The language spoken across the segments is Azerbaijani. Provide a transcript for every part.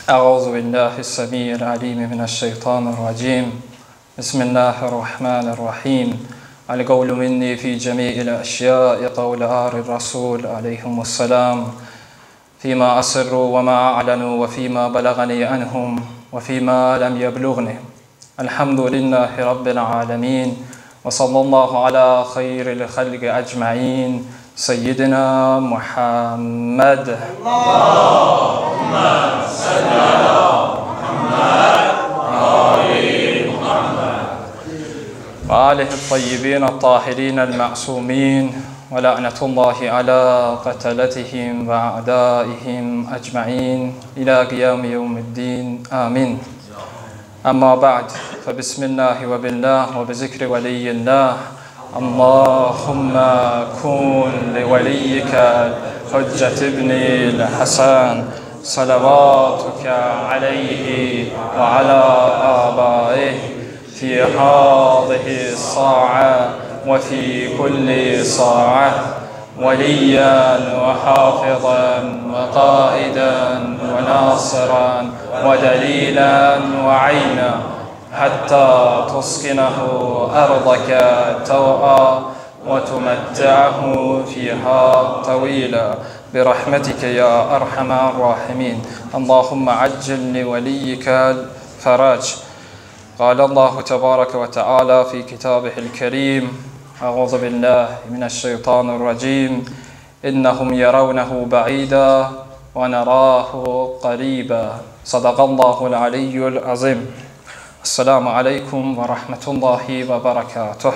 أعوذ بالله السميع العليم من الشيطان الرجيم بسم الله الرحمن الرحيم القول مني في جميع الأشياء قول آل الرسول عليهم السلام فيما أسروا وما أعلنوا وفيما بلغني عنهم وفيما لم يبلغني الحمد لله رب العالمين وصلى الله على خير الخلق أجمعين سيدنا محمد اللهم صل على محمد وآل محمد وآله الطيبين الطاهرين المعصومين ولعنة الله على قتلتهم وأعدائهم أجمعين إلى قيام يوم الدين آمين. أما بعد فبسم الله وبالله وبذكر ولي الله اللهم كن لوليك حجة ابن الحسن صلواتك عليه وعلى آبائه في هذه الساعة وفي كل ساعة وليا وحافظا وقائدا وناصرا ودليلا وعينا حتى تسكنه أرضك توعا وتمتعه فيها طويلا برحمتك يا أرحم الراحمين. اللهم عجل لوليك الفرج. قال الله تبارك وتعالى في كتابه الكريم أعوذ بالله من الشيطان الرجيم إنهم يرونه بعيدا ونراه قريبا صدق الله العلي العظيم. Esselamu Aleyküm ve Rahmetullahi ve Berekatuh.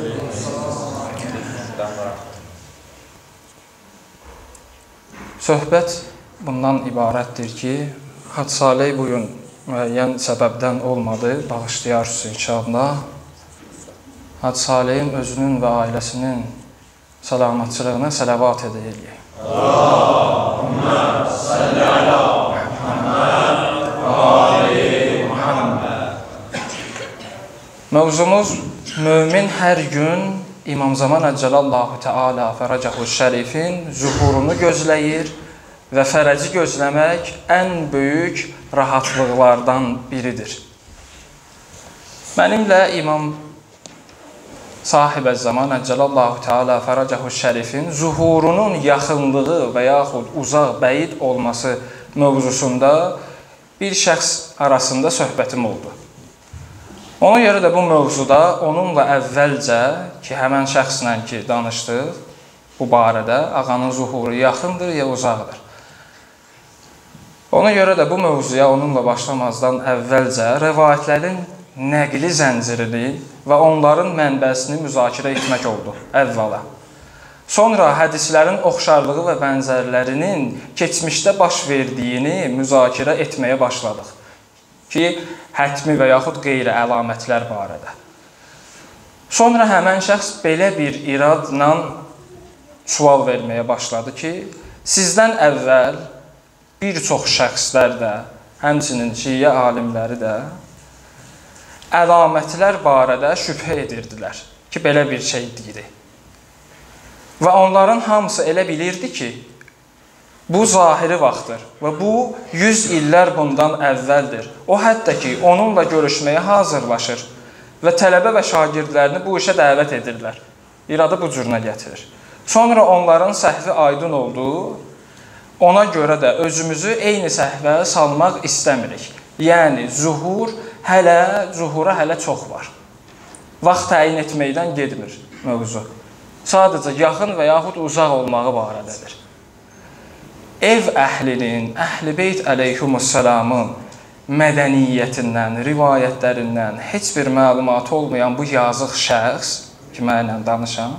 Söhbət bundan ibarətdir ki, Hacı Salih bugün müəyyən səbəbdən olmadı, bağışlayarsınız inşallah. Hacı Salihin özünün və ailəsinin salamatçılığına sələvat edəyik. Allahümme salli ala Muhammed və ali Muhammed. Mövzumuz mömin hər gün İmam Zaman Əcəlallahu Teala Fərəcahu Şərifin zuhurunu gözləyir və fərəci gözləmək ən böyük rahatlıqlardan biridir. Mənimlə İmam Sahibə Zaman Əcəlallahu Teala Fərəcahu Şərifin zuhurunun yaxınlığı və yaxud uzaq, bəyid olması mövzusunda bir şəxs arasında söhbətim oldu. Ona görə də bu mövzuda onunla əvvəlcə ki, həmən şəxslə ki, danışdıq bu barədə, ağanın zuhuru yaxındır ya uzaqdır. Ona görə də bu mövzuya onunla başlamazdan əvvəlcə rəvayətlərin nəqli zəncirini və onların mənbəsini müzakirə etmək oldu əvvəla. Sonra hədislərin oxşarlığı və bənzərlərinin keçmişdə baş verdiyini müzakirə etməyə başladıq ki, hətmi və yaxud qeyri əlamətlər barədə. Sonra həmən şəxs belə bir iradla sual verməyə başladı ki, sizdən əvvəl bir çox şəxslər də, həmçinin şiə alimləri də əlamətlər barədə şübhə edirdilər ki, belə bir şey deyir. Və onların hamısı elə bilirdi ki, bu zahiri vaxtdır və bu 100 illər bundan əvvəldir. O hətta ki, onunla görüşməyə hazırlaşır və tələbə və şagirdlərini bu işə dəvət edirlər. İradı bu cürünə gətirir. Sonra onların səhvi aydın olduğu, ona görə də özümüzü eyni səhvə salmaq istəmirik. Yəni, zuhura hələ çox var. Vaxt təyin etməkdən gedmir mövzu. Sadəcə yaxın və yaxud uzaq olmağı barədədir. Ev əhlinin, Əhl-i Beyt əleyhümussalamın mədəniyyətindən, rivayətlərindən heç bir məlumatı olmayan bu yazıq şəxs ki, mənlə danışan,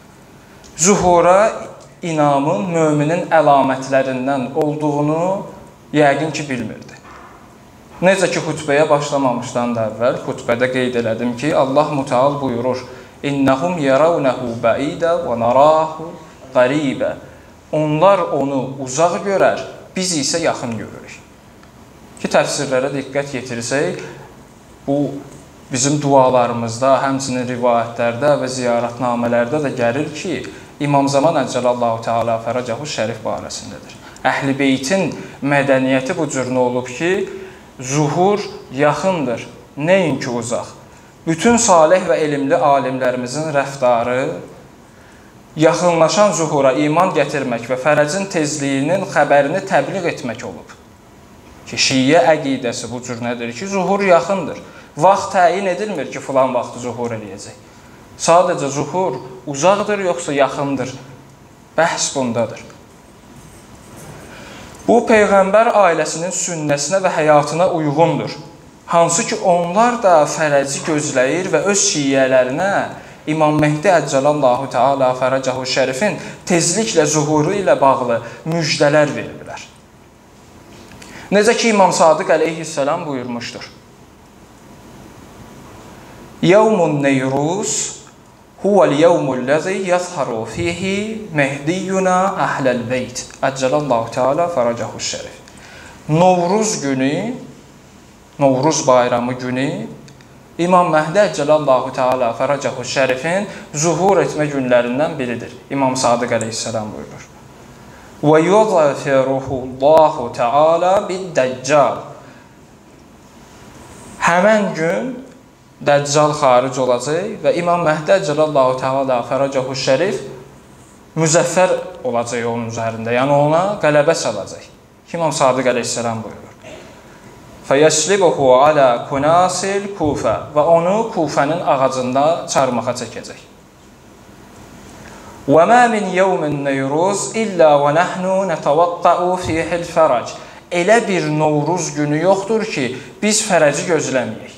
zuhura inamın möminin əlamətlərindən olduğunu yəqin ki, bilmirdi. Necə ki, xütbəyə başlamamışdan da əvvəl xütbədə qeyd elədim ki, Allah Müteal buyurur, İnnəhum yəravnəhu bəidə və narahu qaribə. Onlar onu uzaq görər, biz isə yaxın görürük. Ki, təfsirlərə diqqət yetirsək, bu bizim dualarımızda, həmçinin rivayətlərdə və ziyarətnamələrdə də gəlir ki, İmam Zaman Əcəlallahu Teala Fərəcahu Şərif barəsindədir. Əhl-i Beytin mədəniyyəti bu cür olub ki, zuhur yaxındır, nəinki uzaq. Bütün salih və elmli alimlərimizin rəftarı yaxınlaşan zuhura iman gətirmək və fərəcin tezliyinin xəbərini təbliğ etmək olub. Ki, şiyə əqidəsi bu cür nədir ki, zuhur yaxındır. Vaxt təyin edilmir ki, filan vaxtı zuhur eləyəcək. Sadəcə zuhur uzaqdır, yoxsa yaxındır. Bəhs bundadır. Bu, Peyğəmbər ailəsinin sünnəsinə və həyatına uyğundur. Hansı ki, onlar da fərəci gözləyir və öz şiyyələrinə İmam Mehdi Əccalallahu Teala Fərəcahu Şərifin tezliklə zuhuru ilə bağlı müjdələr verirlər. Necə ki, İmam Sadiq əleyhissalam buyurmuşdur. Yevmun Neyruz huvel yevmullezî yazharu fihi Mehdiyyuna ahləl beyt. Əccalallahu Teala Fərəcahu Şərif. Novruz günü, Novruz bayramı günü İmam Mehdi Əccalallahu Teala Fərəcahu Şərifin zuhur etmə günlərindən biridir. İmam Sadiq əleyhissalam buyurur. Və yuzəfiruhullahu Teala bid-Dəccal. Həmən gün Dəccal xaric olacaq və İmam Mehdi Əccalallahu Teala Fərəcahu Şərif müzəffər olacaq onun üzərində. Yəni ona qələbə çalacaq. İmam Sadiq əleyhissalam buyurur. Fəyəslibuhu alə kunasil Kufə və onu Kufənin ağacında çarmıxa çəkəcək. Və mə min yevmin Neyruz illə və nəhnu nətəvaqqa'u fihil fərəc. Elə bir Novruz günü yoxdur ki, biz fərəci gözləməyək.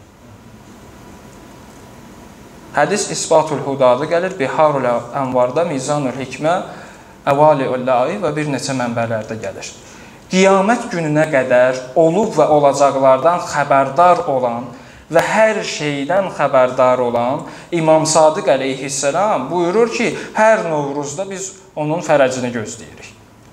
Hədis İsbatul Hudadı gəlir, Biharul Ənvarda, Mizanul Hikmə, Əvali'ul-Lai və bir neçə mənbələrdə gəlir. Qiyamət gününə qədər olub və olacaqlardan xəbərdar olan və hər şeydən xəbərdar olan İmam Sadiq əleyhissalam buyurur ki, hər Novruzda biz onun fərəcini gözləyirik.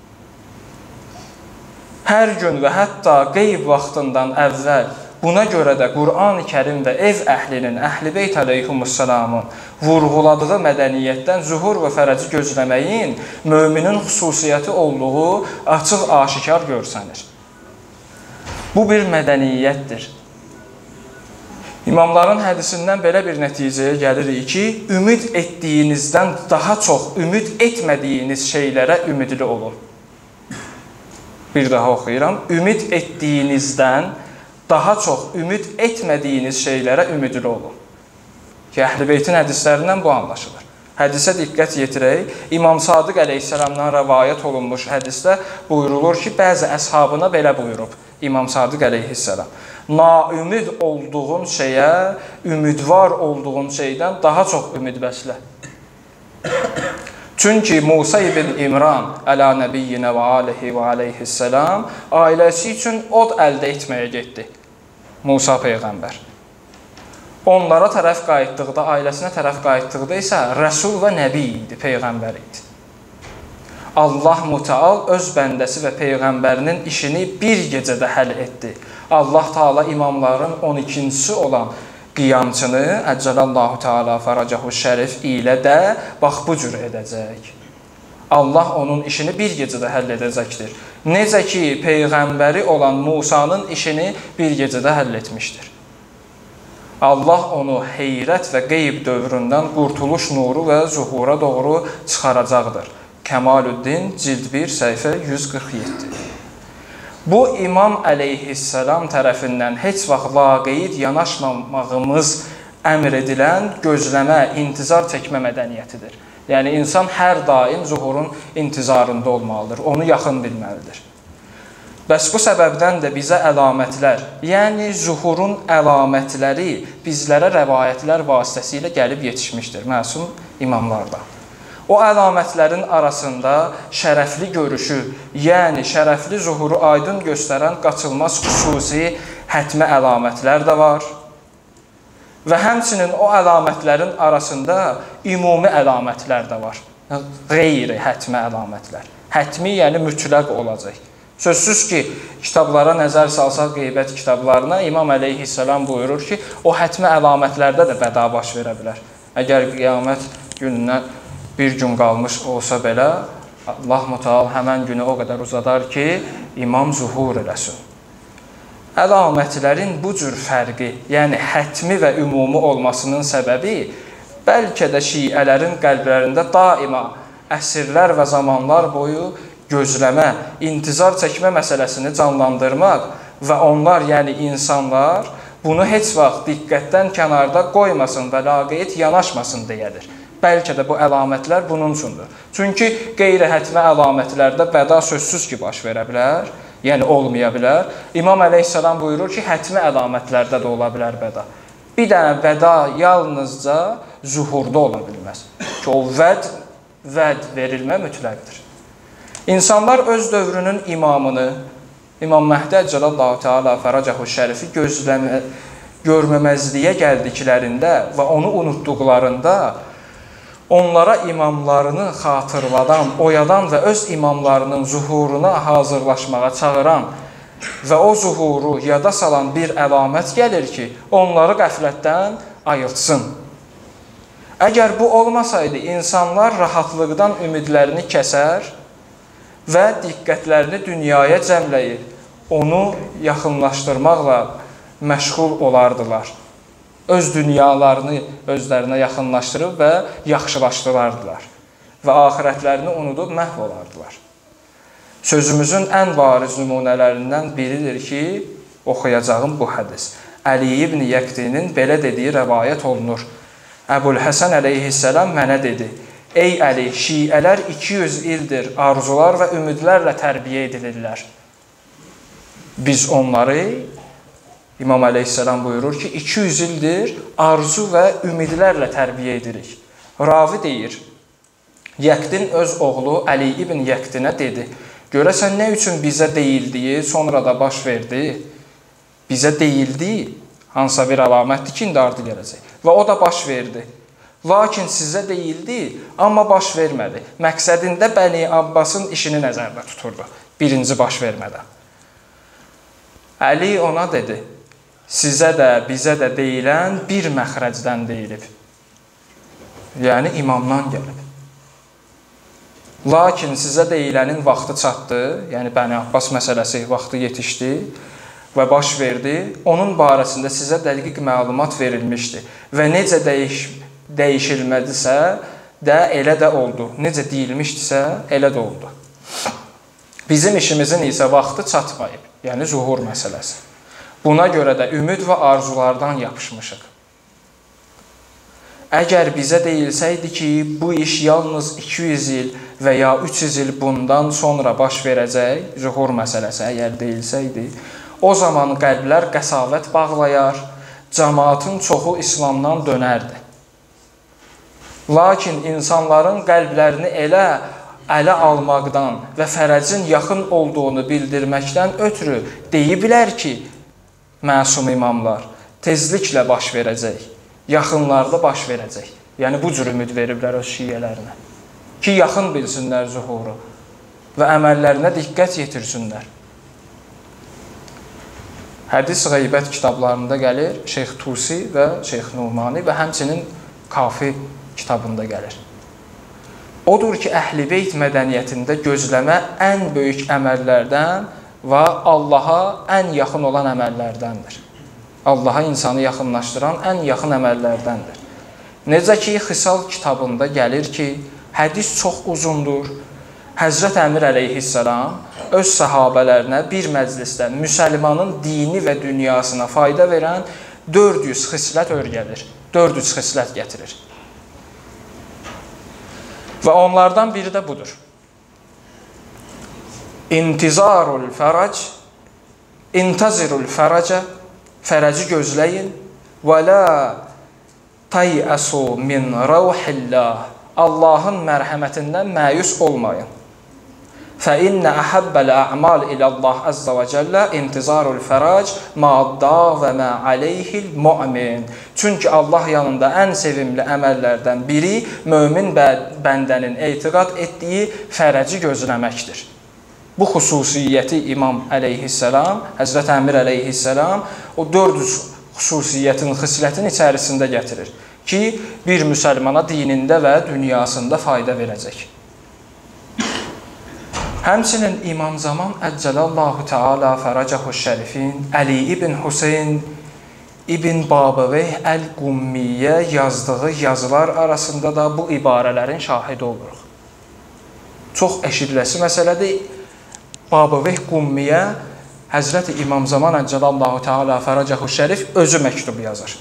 Hər gün və hətta qeyb vaxtından əvvəl buna görə də Qur'an-ı Kərim və ev əhlinin, Əhl-i Beyt əleyhimussalamın vurğuladığı mədəniyyətdən zuhur və fərəci gözləməyin möminin xüsusiyyəti olduğu açıq-aşikar görsənir. Bu bir mədəniyyətdir. İmamların hədisindən belə bir nəticəyə gəlirik ki, ümid etdiyinizdən daha çox ümid etmədiyiniz şeylərə ümidli olun. Bir daha oxuyuram. Ümid etdiyinizdən daha çox ümid etmədiyiniz şeylərə ümidli olun. Ki, Əhl-i Beytin hədislərindən bu anlaşılır. Hədisə diqqət yetirək. İmam Sadiq əleyhissalamdan rəvayət olunmuş hədisdə buyurulur ki, bəzi əshabına belə buyurub İmam Sadiq əleyhissalam. Naümid olduğun şeyə, ümidvar olduğun şeydən daha çox ümid bəslə. Çünki Musa ibn İmran ələ nəbiyyinə və alihi və aleyhissalam ailəsi üçün od əldə etməyə getdi. Musa Peyğəmbər. Onlara tərəf qayıtdıqda, ailəsinə tərəf qayıtdıqda isə Rəsul və Nəbi idi, Peyğəmbər idi. Allah Mütəal öz bəndəsi və Peyğəmbərinin işini bir gecədə həll etdi. Allah Teala imamların 12-cisi olan qiyamçını Əccalallahu Teala Fərəcahu Şərif ilə də bax bu cür edəcək. Allah onun işini bir gecədə həll edəcəkdir. Necə ki, Peyğəmbəri olan Musanın işini bir gecədə həll etmişdir. Allah onu heyrət və qeyb dövründən qurtuluş nuru və zuhura doğru çıxaracaqdır. Kəmaluddin, cild 1, səhifə 147. Bu, İmam əleyhissalam tərəfindən heç vaxt laqeyd yanaşmamağımız əmr edilən gözləmə, intizar çəkmə mədəniyyətidir. Yəni, insan hər daim zuhurun intizarında olmalıdır, onu yaxın bilməlidir. Bəs bu səbəbdən də bizə əlamətlər, yəni zuhurun əlamətləri bizlərə rəvayətlər vasitəsilə gəlib yetişmişdir, məsum imamlardan. O əlamətlərin arasında şərəfli görüşü, yəni şərəfli zuhuru aydın göstərən qaçılmaz xüsusi hətmə əlamətlər də var. Və həmçinin o əlamətlərin arasında ümumi əlamətlər də var. Qeyri hətmə əlamətlər. Hətmi, yəni mütləq olacaq. Sözsüz ki, kitablara nəzər salsaq qeybət kitablarına İmam əleyhissalam buyurur ki, o hətmə əlamətlərdə də bəda baş verə bilər. Əgər qiyamət günündən bir gün qalmış olsa belə, Allah Mütəal həmən günü o qədər uzadar ki, imam zuhur eləsin. Əlamətlərin bu cür fərqi, yəni hətmi və ümumi olmasının səbəbi bəlkə də şiələrin qəlblərində daima əsrlər və zamanlar boyu gözləmə, intizar çəkmə məsələsini canlandırmaq və onlar, yəni insanlar, bunu heç vaxt diqqətdən kənarda qoymasın və laqeyd yanaşmasın deyədir. Bəlkə də bu əlamətlər bunun üçündür. Çünki qeyri-hətmə əlamətlərdə bəda sözsüz ki, baş verə bilər, yəni olmaya bilər. İmam əleyhissalam buyurur ki, hətmə əlamətlərdə də ola bilər bəda. Bir dənə bəda yalnızca zuhurda ola bilməz. Ki, o vəd verilmə mütləqdir. İnsanlar öz dövrünün imamını, İmam Məhdi Əcəlallahu Teala Fərəcəhu Şərifi görməməzliyə gəldiklərində və onu unutduqlarında onlara imamlarını xatırladan, oyadan və öz imamlarının zuhuruna hazırlaşmağa çağıran və o zuhuru yada salan bir əlamət gəlir ki, onları qəflətdən ayırtsın. Əgər bu olmasaydı, insanlar rahatlıqdan ümidlərini kəsər və diqqətlərini dünyaya cəmləyib, onu yaxınlaşdırmaqla məşğul olardılar. Öz dünyalarını özlərinə yaxınlaşdırıb və yaxşılaşdırardılar və axirətlərini unudub məhv olardılar. Sözümüzün ən bariz nümunələrindən biridir ki, oxuyacağım bu hədis. Əli ibn Yəqtinin belə dediyi rəvayət olunur. Əbul-Həsən əleyhissalam mənə dedi, ey Əli, şiələr 200 ildir arzular və ümidlərlə tərbiyə edilirlər. Biz onları, İmam əleyhissalam buyurur ki, 200 ildir arzu və ümidlərlə tərbiyə edirik. Ravi deyir, Yəqtin öz oğlu Əli ibn Yəqtinə dedi, görəsən nə üçün bizə deyildiyi, sonra da baş verdi? Bizə deyildi, hansısa bir əlamətdir ki, indi ardı gələcək. Və o da baş verdi. Lakin sizə deyildi, amma baş vermədi. Məqsədində Bəni Abbasın işini nəzərdə tuturdu, birinci baş vermədən. Əli ona dedi, sizə də, bizə də deyilən bir məxrəcdən deyilib. Yəni, imamdan gəlib. Lakin sizə deyilənin vaxtı çatdı, yəni Bəni Abbas məsələsi vaxtı yetişdi və baş verdi. Onun barəsində sizə dəqiq məlumat verilmişdi və necə dəyişilmədisə də elə də oldu. Necə deyilmişdisə, elə də oldu. Bizim işimizin isə vaxtı çatmayıb, yəni zuhur məsələsi. Buna görə də ümid və arzulardan yapışmışıq. Əgər bizə deyilsəydi ki, bu iş yalnız 200 il və ya 300 il bundan sonra baş verəcək, zuhur məsələsi əgər deyilsəydi, o zaman qəlblər qəsavət bağlayar, cəmaatın çoxu İslamdan dönərdi. Lakin insanların qəlblərini elə ələ almaqdan və fərəcin yaxın olduğunu bildirməkdən ötürü deyiblər ki, məsum imamlar tezliklə baş verəcək, yaxınlarda baş verəcək. Yəni, bu cür ümid veriblər öz şiələrinə. Ki, yaxın bilsinlər zuhuru və əməllərinə diqqət yetirsinlər. Hədis qeybət kitablarında gəlir, Şeyx Tusi və Şeyx Numani və həmçinin Kafi kitabında gəlir. Odur ki, Əhl-i Beyt mədəniyyətində gözləmə ən böyük əməllərdən və Allaha ən yaxın olan əməllərdəndir. Allaha insanı yaxınlaşdıran ən yaxın əməllərdəndir. Necə ki, Xisal kitabında gəlir ki, hədis çox uzundur. Həzrət Əmir əleyhissalam öz səhabələrinə bir məclisdə müsəlmanın dini və dünyasına fayda verən 400 xislət öyrədir, 400 xislət gətirir. Və onlardan biri də budur. İntizarul fərəc, intazirul fərəcə, fərəci gözləyin və la tayəsu min rəvhillah, Allahın mərhəmətindən məyus olmayın. فَإِنَّ أَحَبَّ الْأَعْمَالِ إِلَى اللّٰهِ عَزَّ وَجَلَّ اِنْتِزَارُ الْفَرَاجِ مَا دَاوَمَ عَلَيْهِ الْمُؤْمِنِ. Çünki Allah yanında ən sevimli əməllərdən biri mömin bəndənin etiqad etdiyi fərəci gözləməkdir. Bu xüsusiyyəti İmam əleyhissalam, Həzrət Əmir əleyhissalam o 400 xüsusiyyətin, xislətinin içərisində gətirir ki, bir müsəlmana dinində və dünyasında fayda verəcək. Həmçinin İmam Zaman Əccəlallahu Teala Fəracahu Şərifin Əli ibn Hüseyn İbn Babaveyh Əl-Qummiyyə yazdığı yazılar arasında da bu ibarələrin şahidi oluruq. Çox eşidiləsi məsələdir. Babaveyh Qummiyyə Həzrəti İmam Zaman Əccəlallahu Teala Fəracahu Şərif özü məktub yazır.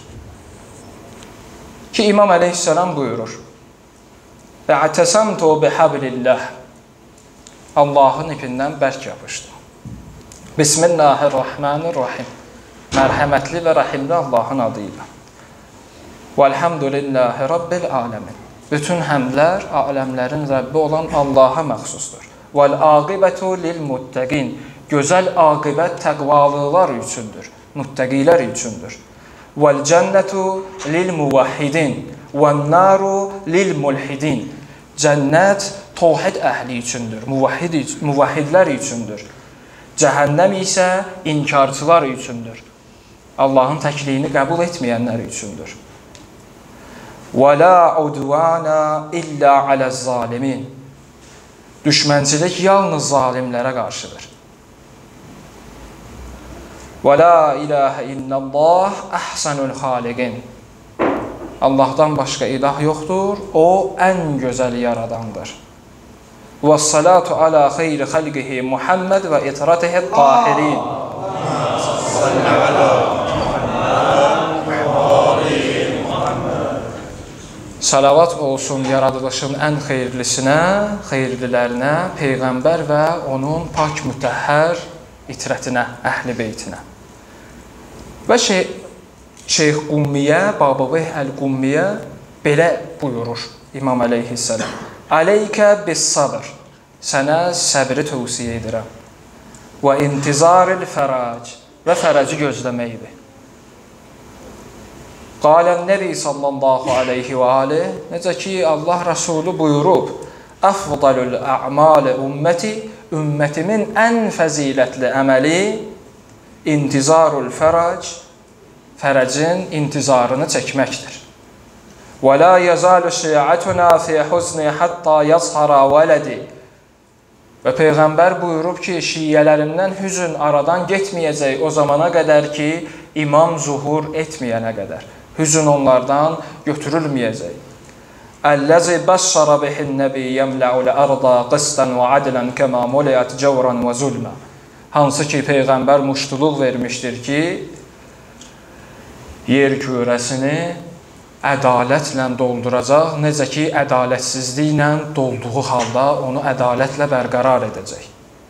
Ki İmam Əleyhisselam buyurur: "Ə'təsamtu bihablillah." Allahın ipindən bərk yapışdım. Bismillahirrahmanirrahim. Mərhəmətli və rəhimli Allahın adıyla. Vəlhamdülillahi Rabbil aləmin. Bütün həmdlər aləmlərin Rəbbi olan Allaha məxsusdur. Vəl-aqibətu lil-muttəqin. Gözəl aqibət təqvalılar üçündür, muttəqilər üçündür. Vəl-cənnətu lil-muvahhidin. Vəl-naru lil-mulhidin. Cənnət tavhid əhli üçündür, muvahhidlər üçündür. Cəhənnəm isə inkarçılar üçündür. Allahın təkliyini qəbul etməyənlər üçündür. Və la udvana illa aləz-zalimin. Düşmənçilik yalnız zalimlərə qarşıdır. Və la ilahə illallah əhsənul xaliqin. Allahdan başqa ilah yoxdur, o ən gözəl yaradandır. Və salatu ala xeyri xalqihi Muhammed və itratihi tahirin. Salavat olsun yaradılışın ən xeyirlisinə, xeyirlilərinə, Peyğəmbər və onun pak mütəhhər itrətinə, əhl-i beytinə. Və Şeyx Qummiyyə, Babaveyh Əl-Qummiyyə belə buyurur İmam Əleyhisselam: "Aleykə bis-sabr." Sənə səbri tövsiyə edirəm. Və intizaril fərac, və fərəci gözləməkdir. Qalən Nəbi sallallahu aleyhi və aleyh, necə ki Allah Rəsulü buyurub: "Əfdalul a'mal ümməti." Ümmətimin ən fəzilətli əməli intizarul fərac, fərəcin intizarını çəkməkdir. Və la yazalu şi'atuna fi husni hatta yazhara vələdi. Və Peyğəmbər buyurub ki, şiyyələrindən hüzün aradan getməyəcək o zamana qədər ki, imam zuhur etməyənə qədər. Hüzün onlardan götürülməyəcək. Əlləzi bəşşara bihin nəbi yəmlə'ul ərda qistan və adilən kəmə muliyat cəvran və zulmə. Hansı ki, Peyğəmbər muştuluq vermişdir ki, yer kürəsini ədalətlə dolduracaq, necə ki, ədalətsizliklə dolduğu halda onu ədalətlə bərqərar edəcək.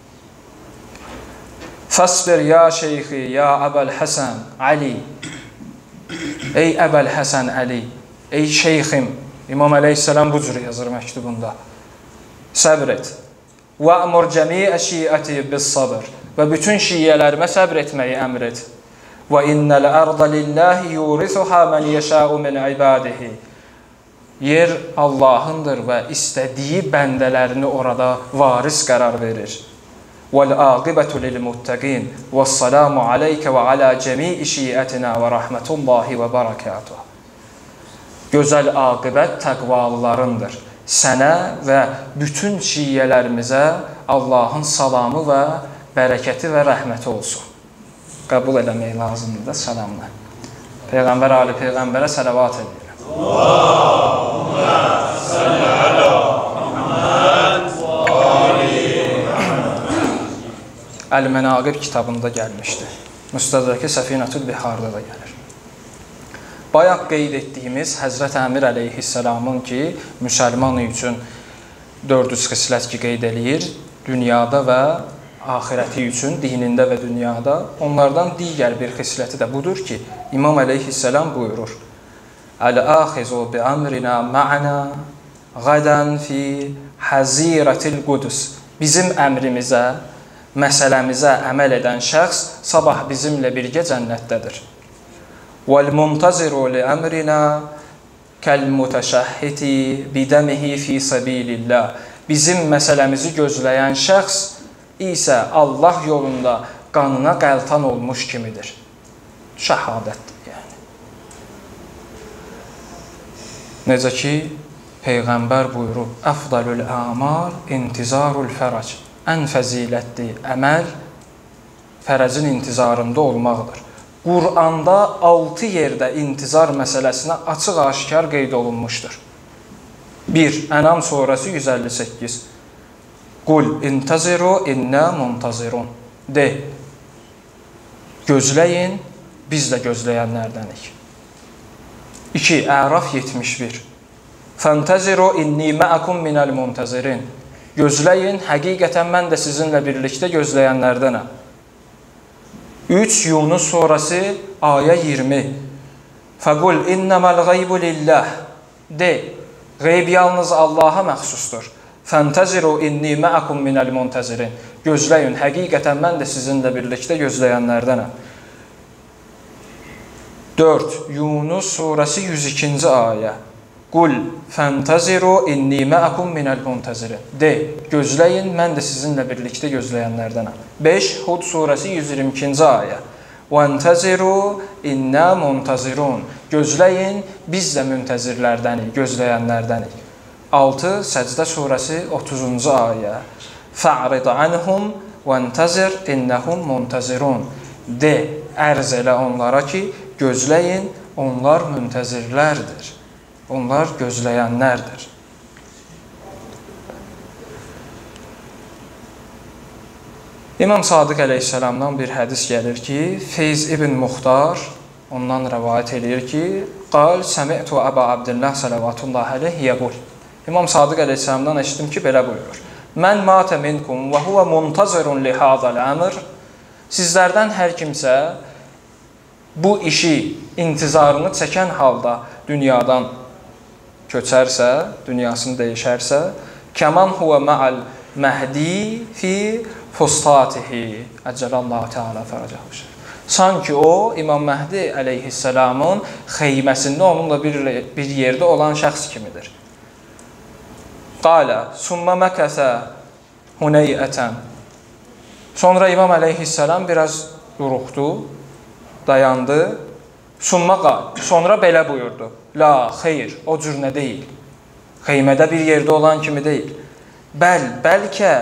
Fəsbir ya şeyxi, ya Əbəl Həsən Ali. Ey Əbəl Həsən Əli, ey şeyxim. İmam Əleyhisselam bu cür yazır məktubunda. Səbr et. Və'mur cəmiə şiəti bis-sabr. Və bütün şiyyələrimə səbr etməyi əmr et. Və innəl ərdə lillahi yurisuha mən yəşəu min ibadihi. Yer Allahındır və istədiyi bəndələrini orada varis qərar verir. Vəl-aqibətu lil-muttəqin. Vəs-salamu aleykə və alə cəmi'i şiətinə və rəhmətullahi və barakatuhu. Gözəl aqibət təqvalılarındır. Sənə və bütün şiyyələrimizə Allahın salamı və bərəkəti və rəhməti olsun. Qəbul eləmək lazımdır da salamla. Peyğəmbər Ali Peyğəmbərə sələvat edirəm. Allahümmə salli alə Muhammed və ali Muhammed. Əl-Mənaqib kitabında gəlmişdi. Müstədrəki Səfinətül Biharda da gəlir. Bayaq qeyd etdiyimiz Həzrət Əmir əleyhisselamın ki, müsəlman üçün 400 xislət ki qeyd eləyir, dünyada və axirəti üçün, dinində və dünyada, onlardan digər bir xisləti də budur ki, İmam əleyhisselam buyurur: "Əl-əxizu bi əmrinə ma'na qadan fi haziratil qudus." Bizim əmrimizə, məsələmizə əməl edən şəxs sabah bizimlə birgə cənnətdədir. وَالْمُنْتَزِرُ لِأَمْرِنَا كَالْمُتَشَحِّتِ بِدَمِهِ فِي سَبِيلِ اللّٰهِ. Bizim məsələmizi gözləyən şəxs isə Allah yolunda qanına qəltan olmuş kimidir. Şəhadətdir yəni. Necə ki, Peyğəmbər buyurub: "Əfdalul əmal intizarul fərac." ən fəzilətli əməl fərəzin intizarında olmaqdır. Qur'anda 6 yerdə intizar məsələsinə açıq-aşkar qeyd olunmuşdur. 1. Ənam surəsi 158. Qul intaziru inna muntazirun. De, gözləyin, biz də gözləyənlərdənik. 2. Əraf 71. Fəntaziru inni ma'akum minəl muntazirin. Gözləyin, həqiqətən mən də sizinlə birlikdə gözləyənlərdənəm. 3. Yunus surəsi ayə 20. Fəqul innəməl qaybu lillah. De, qeyb yalnız Allaha məxsusdur. Fəntaziru inni ma'akum minəl muntazirin. Gözləyin, həqiqətən mən də sizinlə birlikdə gözləyənlərdənəm. 4. Yunus surəsi 102-ci ayə. Qul fəntaziru inni ma'akum minəl muntazirin. De, gözləyin, mən də sizinlə birlikdə gözləyənlərdənəm. 5. Hud surəsi 122-ci ayə. Vəntaziru inna muntazirun. Gözləyin, biz də müntəzirlərdənik, gözləyənlərdənik. 6. Səcdə surəsi 30-cu ayə. Fa'rid anhum vəntazir innahum muntazirun. De, ərz elə onlara ki, gözləyin, onlar müntəzirlərdir. Onlar gözləyənlərdir. İmam Sadiq əleyhissalamdan bir hədis gəlir ki, Feyz ibn Muxtar ondan rəvayət edir ki, qal səmi'tu Əba Abdillah salavatullah aleyh yəqul. İmam Sadiq əleyhissalamdan eşitdim ki, belə buyurur. Mən matə minkum və huvə muntazirun li hadal əmr. Sizlərdən hər kimsə bu işi intizarını çəkən halda dünyadan köçərsə, dünyasını dəyişərsə, kəman huvə ma'al məhdi fi fustatihi əcəlallahu teala fərəcəhu. Sanki o, İmam Məhdi əleyhissalamın xeyməsində onunla bir yerdə olan şəxs kimidir. Qalə, summa məkəsə huneyətən. Sonra İmam əleyhissalam biraz duruxdu, dayandı. Summa qal, sonra belə buyurdu. La, xeyr, o cür nə deyil. Xeymədə bir yerdə olan kimi deyil. Bəlkə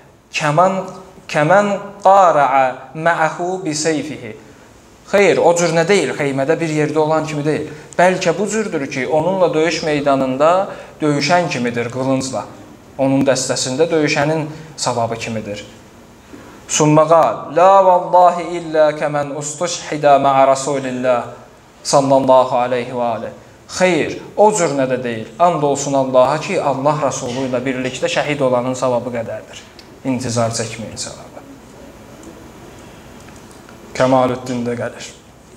kəmən qara'a ma'ahu biseyfihi. Xeyr, o cür nə deyil, xeymədə bir yerdə olan kimi deyil. Bəlkə bu cürdür ki, onunla döyüş meydanında döyüşən kimidir qılıncla. Onun dəstəsində döyüşənin savabı kimidir. Summa qal, la vallahi illə kəmən ustuşhida ma'a rasulillah sallallahu aleyhi və aleyh. Xeyr, o cür nə də deyil. And olsun Allaha ki, Allah Rasulü ilə birlikdə şəhid olanın savabı qədərdir. İntizar çəkməyin savabı. Kəmalüddində gəlir.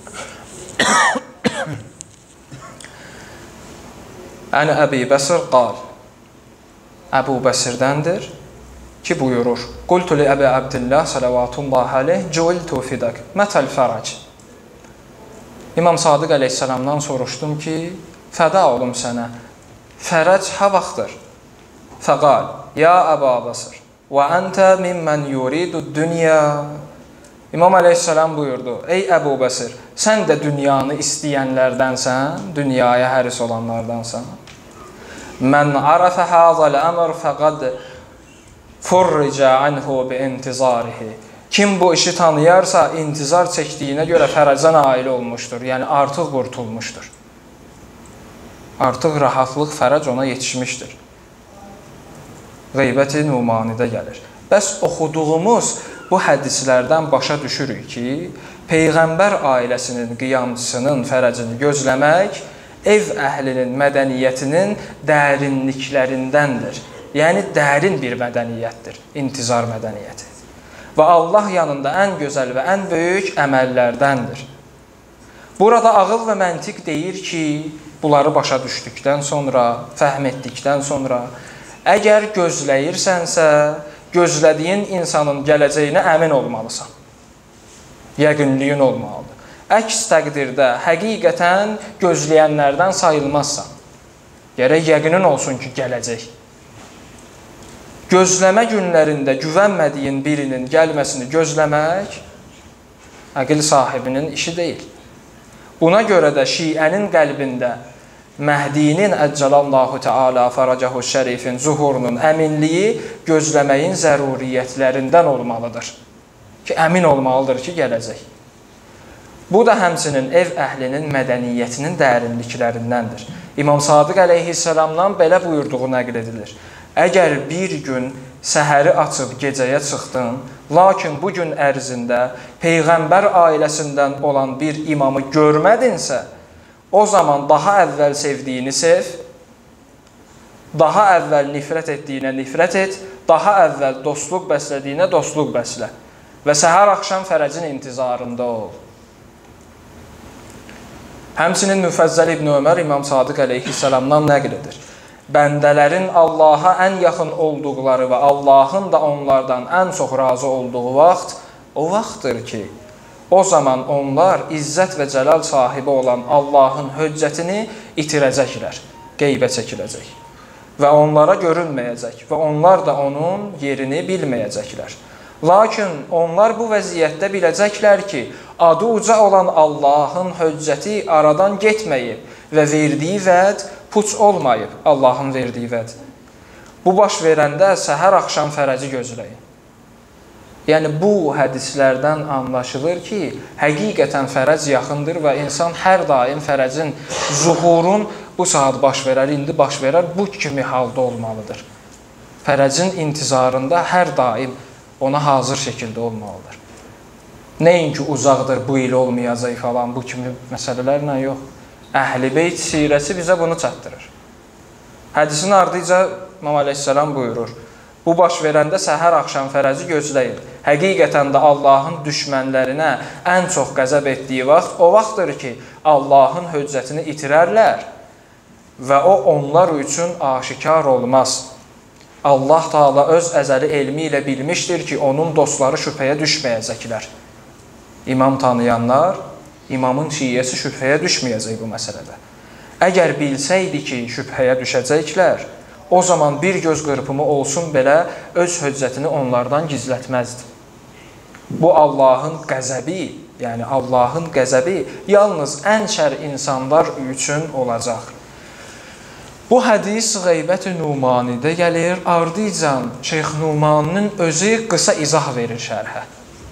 Ən Əbi Bəsir qal. Əbu Bəsirdəndir ki, buyurur. Qultu li Əbi Abdillah salavatullah aleyh cuiltu fidak. Mətəl fərac. İmam Sadiq əleyhissalamdan soruşdum ki, fəda olum sənə, fərəc ha vaxtdır? Fəqal, ya Əba Bəsir, və əntə mimmən yuridu dünya. İmam əleyhissalam buyurdu, ey Əbu Bəsir, sən də dünyanı istəyənlərdənsən, dünyaya həris olanlardansan. Mən arafə hazal əmr fəqad furrica anhu bi intizarihi. Kim bu işi tanıyarsa, intizar çəkdiyinə görə fərəcə nail olmuşdur. Yəni, artıq qurtulmuşdur. Artıq rahatlıq fərəc ona yetişmişdir. Qeybət-i Numanidə gəlir. Bəs oxuduğumuz bu hədislərdən başa düşürük ki, Peyğəmbər ailəsinin qiyamçısının fərəcini gözləmək ev əhlinin mədəniyyətinin dərinliklərindəndir. Yəni, dərin bir mədəniyyətdir, intizar mədəniyyəti. Və Allah yanında ən gözəl və ən böyük əməllərdəndir. Burada ağıl və məntiq deyir ki, bunları başa düşdükdən sonra, fəhm etdikdən sonra, əgər gözləyirsənsə, gözlədiyin insanın gələcəyinə əmin olmalısan. Yəqinliyin olmalıdır. Əks təqdirdə həqiqətən gözləyənlərdən sayılmazsan. Gərək yəqinin olsun ki, gələcək. Gözləmə günlərində güvənmədiyin birinin gəlməsini gözləmək əqil sahibinin işi deyil. Buna görə də şiənin qəlbində Məhdinin əccalallahu teala faracahu şərifin zuhurunun əminliyi gözləməyin zəruriyyətlərindən olmalıdır. Ki, əmin olmalıdır ki, gələcək. Bu da həmçinin ev əhlinin mədəniyyətinin dərinliklərindəndir. İmam Sadiq əleyhissalamdan belə buyurduğu nəql edilir. Əgər bir gün səhəri açıb gecəyə çıxdın, lakin bu gün ərzində Peyğəmbər ailəsindən olan bir imamı görmədinsə, o zaman daha əvvəl sevdiyini sev, daha əvvəl nifrət etdiyinə nifrət et, daha əvvəl dostluq bəslədiyinə dostluq bəslə və səhər axşam fərəcin intizarında ol. Həmçinin Müfəzzəl İbn Ömər İmam Sadiq əleyhissalamdan nəql edir. Bəndələrin Allaha ən yaxın olduqları və Allahın da onlardan ən çox razı olduğu vaxt o vaxtdır ki, o zaman onlar izzət və cəlal sahibi olan Allahın höccətini itirəcəklər, qeybə çəkiləcək və onlara görünməyəcək və onlar da onun yerini bilməyəcəklər. Lakin onlar bu vəziyyətdə biləcəklər ki, adı uca olan Allahın höccəti aradan getməyib və verdiyi vəd puç olmayıb, Allahın verdiyi vəd. Bu baş verəndə səhər axşam fərəci gözləyin. Yəni, bu hədislərdən anlaşılır ki, həqiqətən fərəc yaxındır və insan hər daim fərəcin, zuhurun bu saat baş verər, indi baş verər, bu kimi halda olmalıdır. Fərəcin intizarında hər daim ona hazır şəkildə olmalıdır. Nəinki uzaqdır, bu il olmayacaq falan, bu kimi məsələlərlə yox. Əhl-i Beyt sirəsi bizə bunu çatdırır. Hədisin ardıca İmam əleyhissalam buyurur, bu baş verəndə səhər axşam fərəci gözləyin. Həqiqətən də Allahın düşmənlərinə ən çox qəzəb etdiyi vaxt o vaxtdır ki, Allahın höccətini itirərlər və o onlar üçün aşikar olmaz. Allah Taala öz əzəli elmi ilə bilmişdir ki, onun dostları şübhəyə düşməyəcəklər. İmam tanıyanlar, imamın şiyyəsi şübhəyə düşməyəcək bu məsələdə. Əgər bilsəydi ki, şübhəyə düşəcəklər, o zaman bir göz qırpımı olsun belə öz höccətini onlardan gizlətməzdi. Bu Allahın qəzəbi, yəni Allahın qəzəbi yalnız ən şər insanlar üçün olacaq. Bu hədis Qeybət-i Numani'də gəlir, ardıcan Şeyx Numaninin özü qısa izah verir şərhə.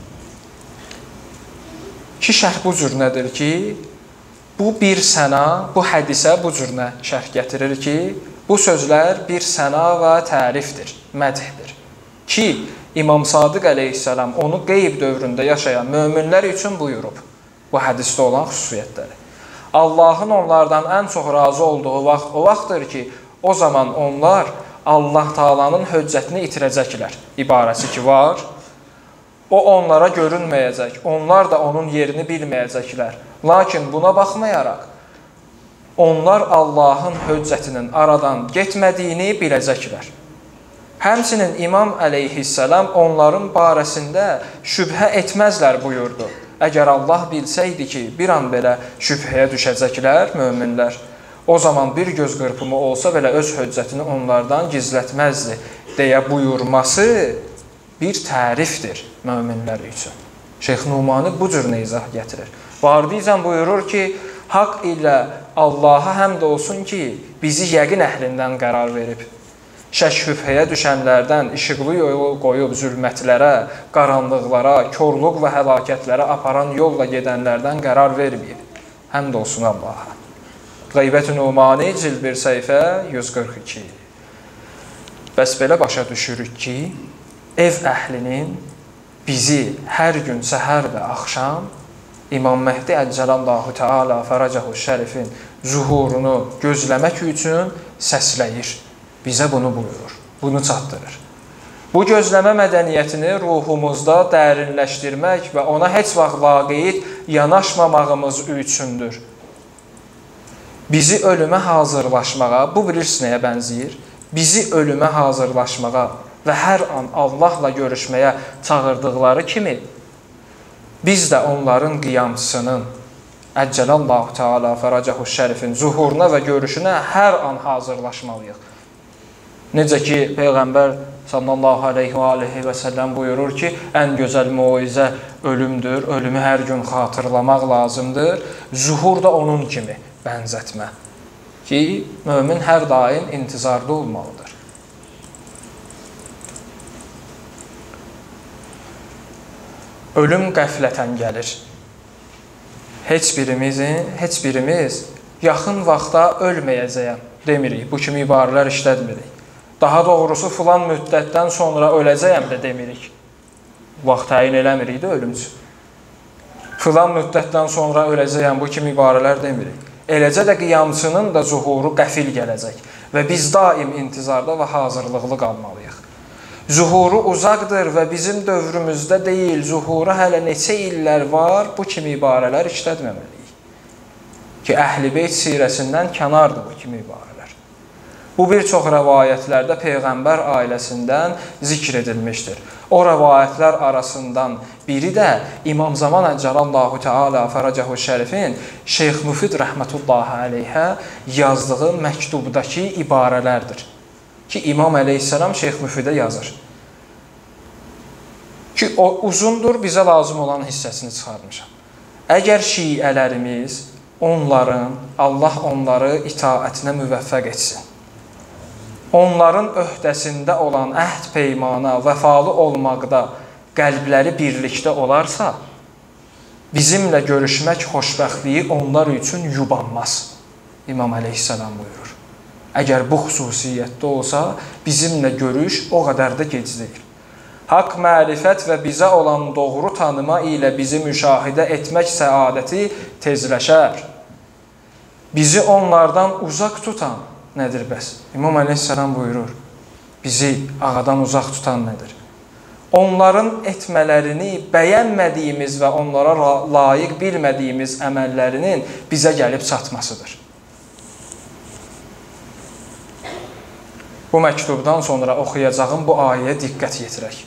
Ki, şərh bu cür nədir ki, bu bir səna, bu hədisə bu cür nə şərh gətirir ki, bu sözlər bir səna və tərifdir, mədhdir. Ki, İmam Sadiq əleyhissalam onu qeyb dövründə yaşayan möminlər üçün buyurub, bu hədisdə olan xüsusiyyətləri. Allahın onlardan ən çox razı olduğu vaxt o vaxtdır ki, o zaman onlar Allah Taala'nın höccətini itirəcəklər. İbarəsi ki var, o onlara görünməyəcək, onlar da onun yerini bilməyəcəklər. Lakin buna baxmayaraq, onlar Allahın höccətinin aradan getmədiyini biləcəklər. Həmçinin İmam əleyhissalam onların barəsində şübhə etməzlər buyurdu. Əgər Allah bilsəydi ki, bir an belə şübhəyə düşəcəklər möminlər, o zaman bir göz qırpımı olsa belə öz höccətini onlardan gizlətməzdi deyə buyurması bir tərifdir möminlər üçün. Şeyx Numani bu cür izah gətirir. Vardiyəcən buyurur ki, haqq ilə Allaha həmd olsun ki, bizi yəqin əhlindən qərar verib. Şək şübhəyə düşənlərdən işıqlı yolu qoyub zülmətlərə, qaranlıqlara, korluq və həlakətlərə aparan yolla gedənlərdən qərar verməyib. Həmd olsun Allaha. Qeybət-i Numani cild 1 səhifə 142. Bəs belə başa düşürük ki, ev əhlinin bizi hər gün səhər və axşam İmam Mehdi Əccalallahu Teala Faracahu Şərifin zuhurunu gözləmək üçün səsləyir. Bizə bunu buyurur, bunu çatdırır. Bu gözləmə mədəniyyətini ruhumuzda dərinləşdirmək və ona heç vaxt laqeyd yanaşmamağımız üçündür. Bizi ölümə hazırlaşmağa, bu bilirsiniz nəyə bənzəyir? Bizi ölümə hazırlaşmağa və hər an Allahla görüşməyə çağırdıqları kimi, biz də onların qiyamçısının, Əccalallahu Teala Faracahu Şərifin zuhuruna və görüşünə hər an hazırlaşmalıyıq. Necə ki, Peyğəmbər sallallahu aleyhi və səlləm buyurur ki, ən gözəl muizə ölümdür, ölümü hər gün xatırlamaq lazımdır. Zuhur da onun kimi bənzətmə. ki, mömin hər daim intizarda olmalıdır. Ölüm qəflətən gəlir. Heç birimiz yaxın vaxtda ölməyəcəyəm demirik, bu kimi ibarələr işlətmirik. Daha doğrusu, filan müddətdən sonra öləcəyəm də demirik. Vaxt təyin eləmirik də ölüm üçün. Filan müddətdən sonra öləcəyəm, bu kimi ibarələr demirik. Eləcə də qiyamçının da zuhuru qəfil gələcək və biz daim intizarda və hazırlıqlı qalmalıyıq. Zuhuru uzaqdır və bizim dövrümüzdə deyil, zuhuru hələ neçə illər var, bu kimi ibarələr işlətməməliyik. Ki, Əhl-i Beyt sirəsindən kənardır bu kimi ibarələr. Bu, bir çox rəvayətlərdə Peyğəmbər ailəsindən zikr edilmişdir. O rəvayətlər arasından biri də İmam Zaman Əcəlallahu Teala Fərəcəhu Şərifin Şeyx Müfid Rəhmətullahi Aleyhə yazdığı məktubdakı ibarələrdir. Ki, İmam Əleyhisselam Şeyx Müfidə yazır. Ki, o uzundur, bizə lazım olan hissəsini çıxarmışam. Əgər şiələrimiz Allah onları itaətinə müvəffəq etsin. Onların öhdəsində olan əhd peymana, vəfalı olmaqda qəlbləri birlikdə olarsa, bizimlə görüşmək xoşbəxtliyi onlar üçün yubanmaz. İmam Əleyhisselam buyurur. Əgər bu xüsusiyyətdə olsa, bizimlə görüş o qədər də gec deyil. Haqq mərifət və bizə olan doğru tanıma ilə bizi müşahidə etmək səadəti tezləşər. Bizi onlardan uzaq tutan nədir bəs? İmam Əleyhisselam buyurur, bizi ağadan uzaq tutan nədir? Onların etmələrini bəyənmədiyimiz və onlara layiq bilmədiyimiz əməllərinin bizə gəlib çatmasıdır. Bu məktubdan sonra oxuyacağım bu ayəyə diqqət yetirək.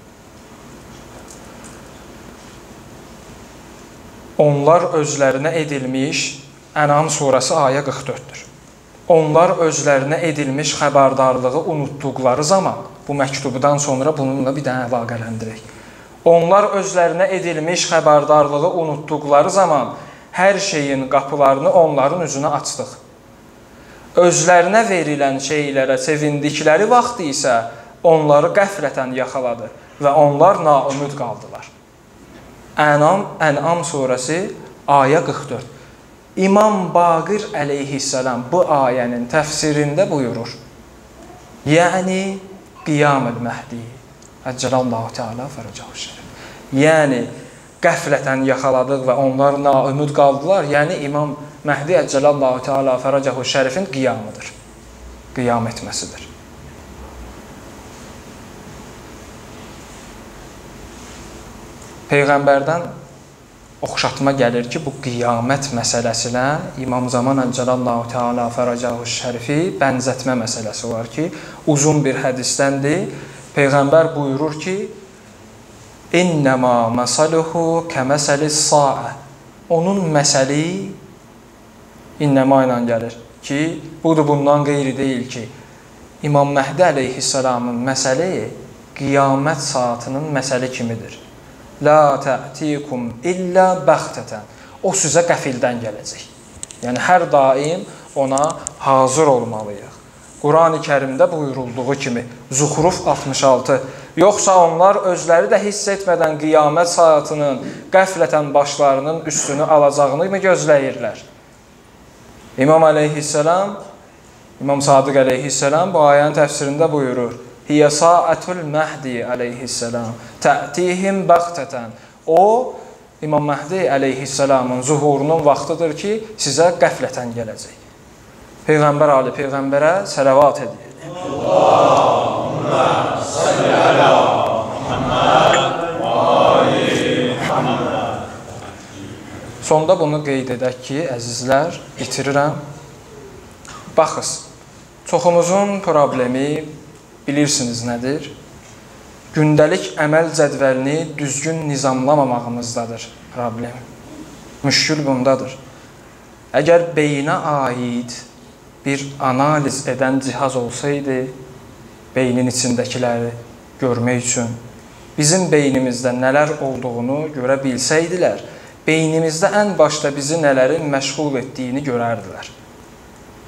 Onlar özlərinə edilmiş, Ənam surəsi ayə 44-dür. Onlar özlərinə edilmiş xəbərdarlığı unutduqları zaman, bu məktubdan sonra bununla bir dənə əlaqələndirək. Onlar özlərinə edilmiş xəbərdarlığı unutduqları zaman hər şeyin qapılarını onların üzünə açdıq. Özlərinə verilən şeylərə sevindikləri vaxt isə onları qəflətən yaxaladı və onlar naümid qaldılar. Ənam surəsi ayə 44. İmam Baqir əleyhissalam bu ayənin təfsirində buyurur. Yəni, qiyam-ül məhdi. Əcəlallahu Teala Fərəcəhu Şərif. Yəni, qəflətən yaxaladıq və onlar naümid qaldılar. Yəni, İmam Məhdi Əcəlallahu Teala Fərəcəhu Şərifin qiyamıdır. Qiyam etməsidir. Peyğəmbərdən oxşatma gəlir ki, bu qiyamət məsələsinə İmam Zaman Əlcəlallahu Teala Fərəcəhu Şərifi bənzətmə məsələsi var ki, uzun bir hədisdəndir. Peyğəmbər buyurur ki, İnnəmə məsaluhu kəməsəlis saə. Onun məsəli innəmə ilə gəlir ki, budur bundan qeyri deyil ki, İmam Məhdi əleyhissalamın məsəli qiyamət saatının məsəli kimidir. La tə'tikum illə bəxtətən. O sizə qəfildən gələcək. Yəni, hər daim ona hazır olmalıyıq. Quran-ı Kərimdə buyurulduğu kimi, Zuhruf 66. Yoxsa onlar özləri də hiss etmədən qiyamət saatının qəflətən başlarının üstünü alacağını mı gözləyirlər? İmam əleyhissalam, İmam Sadiq əleyhissalam bu ayənin təfsirində buyurur. Hiyə saətul Məhdi əleyhissalam, tə'tihim bəxtətən. O, İmam Məhdi əleyhissalamın zuhurunun vaxtıdır ki, sizə qəflətən gələcək. Peyğəmbər Ali Peyğəmbərə sələvat edir. Allahümmə salli ələ Muhamməd və ali Muhamməd. Sonda bunu qeyd edək ki, əzizlər, bitirirəm. Baxız, çoxumuzun problemi bilirsiniz nədir? Gündəlik əməl cədvəlini düzgün nizamlamamağımızdadır problem. Müşkül bundadır. Əgər beyinə aid bir analiz edən cihaz olsaydı, beynin içindəkiləri görmək üçün, bizim beynimizdə nələr olduğunu görə bilsəydilər, beynimizdə ən başda bizi nələrin məşğul etdiyini görərdilər.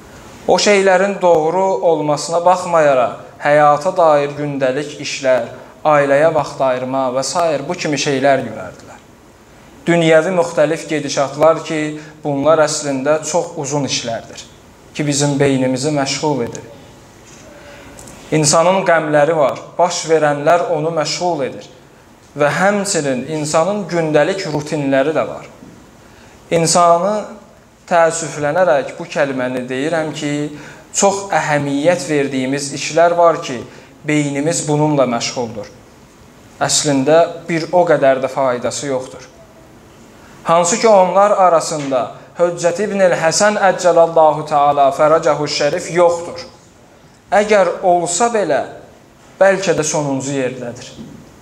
O şeylərin doğru olmasına baxmayaraq, həyata dair gündəlik işlər, ailəyə vaxt ayırma və s. bu kimi şeylər görərdilər. Dünyəvi müxtəlif gedişatlar ki, bunlar əslində çox uzun işlərdir ki, bizim beynimizi məşğul edir. İnsanın qəmləri var, baş verənlər onu məşğul edir və həmçinin insanın gündəlik rutinləri də var. İnsanı təəssüflənərək bu kəlməni deyirəm ki, çox əhəmiyyət verdiyimiz işlər var ki, beynimiz bununla məşğuldur. Əslində, bir o qədər də faydası yoxdur. Hansı ki, onlar arasında Hüccət ibn el-Həsən Əccəlallahu Teala Fərəcahu Şərif yoxdur. Əgər olsa belə, bəlkə də sonuncu yerdədir.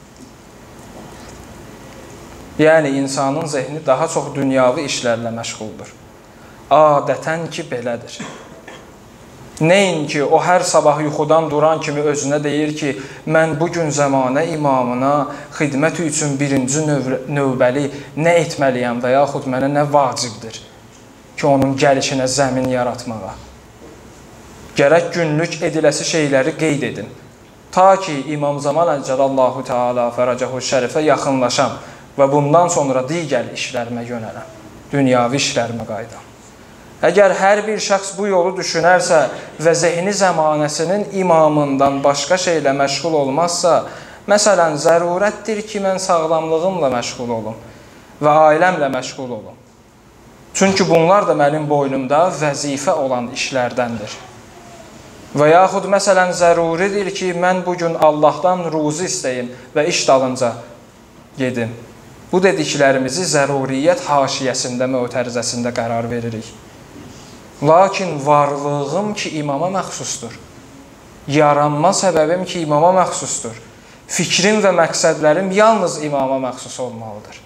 Yəni, insanın zehni daha çox dünyavi işlərlə məşğuldur. Adətən ki, belədir. Nəinki o hər sabah yuxudan duran kimi özünə deyir ki, mən bugün zəmanə imamına xidmət üçün birinci növbəli nə etməliyəm və yaxud mənə nə vacibdir ki, onun gəlişinə zəmin yaratmağa. Gərək günlük ediləsi şeyləri qeyd edin. Ta ki, İmam Zaman Əcəlallahu Teala Fərəcahu Şərifə yaxınlaşam və bundan sonra digər işlərimə yönələm, dünyavi işlərimə qaydam. Əgər hər bir şəxs bu yolu düşünərsə və zehni zəmanəsinin imamından başqa şeylə məşğul olmazsa, məsələn, zərurətdir ki, mən sağlamlığımla məşğul olum və ailəmlə məşğul olum. Çünki bunlar da mənim boynumda vəzifə olan işlərdəndir. Və yaxud, məsələn, zəruridir ki, mən bugün Allahdan ruzi istəyim və iş dalınca gedim. Bu dediklərimizi zəruriyyət haşiyəsində, mötərizəsində qərar veririk. Lakin varlığım ki, imama məxsusdur. Yaranma səbəbim ki, imama məxsusdur. Fikrim və məqsədlərim yalnız imama məxsus olmalıdır.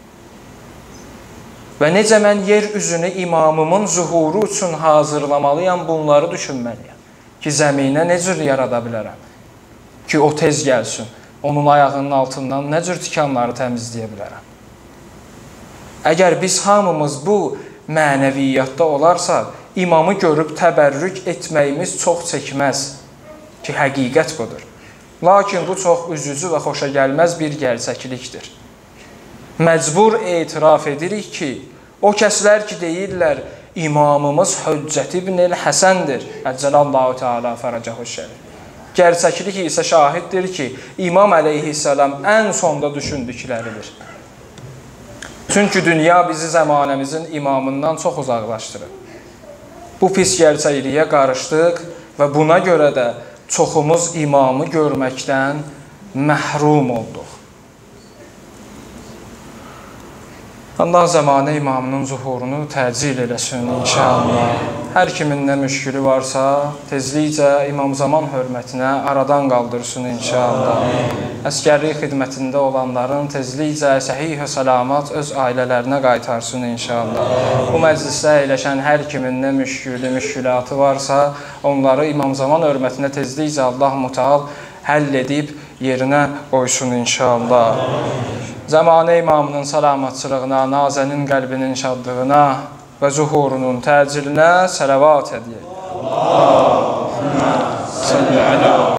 Və necə mən yer üzünü imamımın zuhuru üçün hazırlamalıyam, bunları düşünməliyəm. Ki, zəminə nə cür yarada bilərəm? Ki, o tez gəlsin. Onun ayağının altından nə cür tikanları təmizləyə bilərəm? Əgər biz hamımız bu mənəviyyatda olarsa, imamı görüb təbərrük etməyimiz çox çəkməz ki, həqiqət budur. Lakin bu çox üzücü və xoşa gəlməz bir gerçəklikdir. Məcbur etiraf edirik ki, o kəslər ki, deyirlər, imamımız Hüccət ibn el-Həsəndir, Əccəlallahu Teala Fərəcahu Şərif. Gerçəklik isə şahiddir ki, İmam əleyhissalam ən sonda düşündükləridir. Çünki dünya bizi zəmanəmizin imamından çox uzaqlaşdırır. Bu pis gerçəkliyə qarışdıq və buna görə də çoxumuz imamı görməkdən məhrum olduq. Allah zəmanə imamının zuhurunu təcil eləsin inşallah. Hər kimin nə müşkülü varsa, tezlikcə İmam Zaman hörmətinə aradan qaldırsın inşallah. Əskərlik xidmətində olanların tezlikcə səhih-i salamat öz ailələrinə qaytarsın inşallah. Bu məclisdə əyləşən hər kimin nə müşkülatı varsa, onları İmam Zaman hörmətinə tezlikcə Allah Mütəal həll edib yerinə qoysun inşallah. Zəmanə imamının salamatçılığına, nazənin qəlbinin şadlığına və zuhurunun təcilinə sələvat edək. Allahümmə salli alə